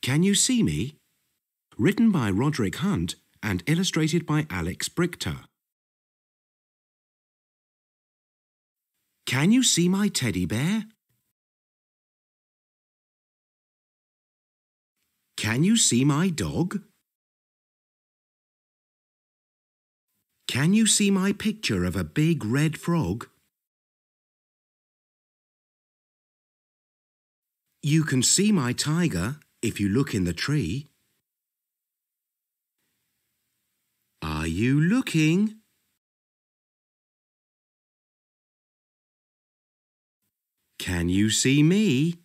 Can you see me? Written by Roderick Hunt and illustrated by Alex Brichter. Can you see my teddy bear? Can you see my dog? Can you see my picture of a big red frog? You can see my tiger if you look in the tree. Are you looking? Can you see me?